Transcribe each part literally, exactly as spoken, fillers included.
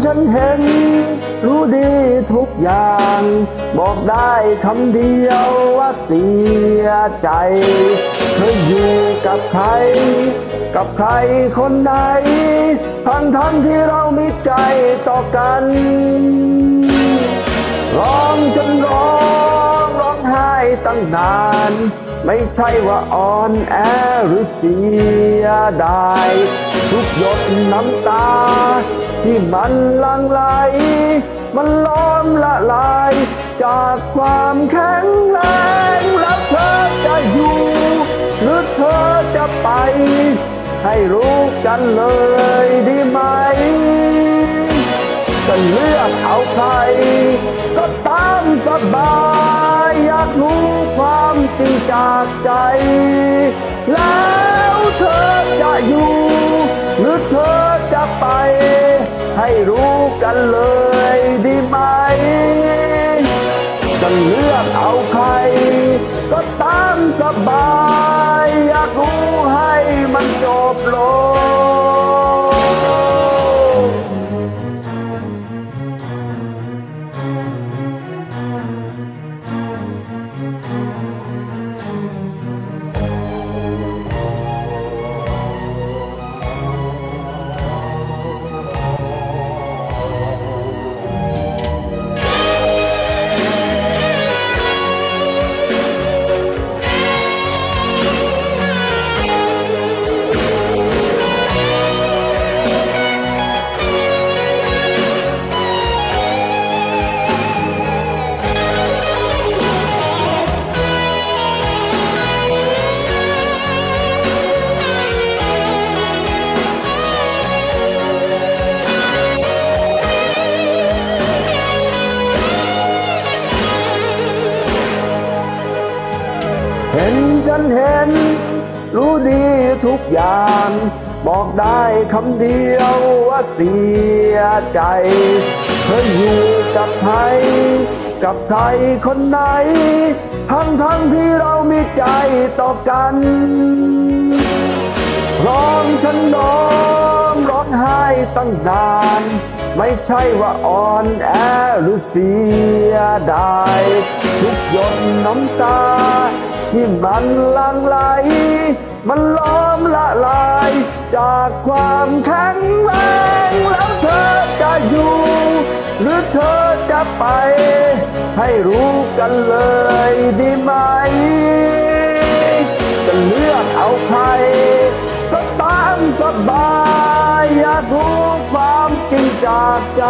ฉันเห็นรู้ดีทุกอย่างบอกได้คำเดียวว่าเสียใจเธออยู่กับใครกับใครคนไหนทั้งทั้งที่เรามีใจต่อกันร้องจนร้องร้องไห้ตั้งนานไม่ใช่ว่าอ่อนแอหรือเสียดายทุกหยดน้ำตาที่มันหลั่งไหลมันล้อมละลายจากความแข็งแรงแล้วเธอจะอยู่หรือเธอจะไปให้รู้กันเลยดีไหมจะเลือกเอาใครก็ตามสบายอยากรู้ความจริงจากใจแล้วเธอจะอยู่หรือเธอจะไปให้รู้กันเลยดีไหมจะเลือกเอาใครก็ตามสบายอยากรู้ให้มันจบลงเห็นฉันเห็นรู้ดีทุกอย่างบอกได้คำเดียวว่าเสียใจเธออยู่กับใครกับใครคนไหนทั้งทั้งที่เรามีใจต่อกันร้องฉันร้องร้องไห้ตั้งนานไม่ใช่ว่าอ่อนแอหรือเสียดายทุกหยดน้ำตาที่มันหลั่งไหลมันล้อมละลายจากความแข็งแรงแล้วเธอจะอยู่หรือเธอจะไปให้รู้กันเลยดีไหมจะเลือกเอาใครก็ตามสบายอยากรู้ความจริงจากใจ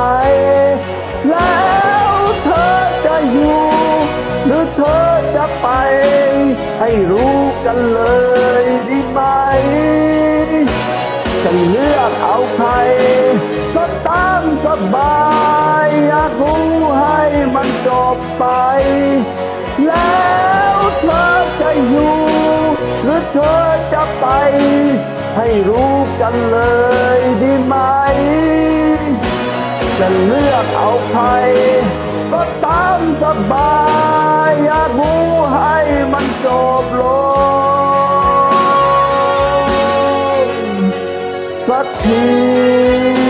แล้วเธอจะอยู่หรือเธอจะไปให้รู้กันเลยดีไหมจะเลือกเอาใครก็ตามสบายอยากรู้ให้มันจบไปแล้วเธอจะอยู่หรือเธอจะไปให้รู้กันเลยดีไหมจะเลือกเอาใครก็ตามสบายอยากรู้ให้มันจบลงสักที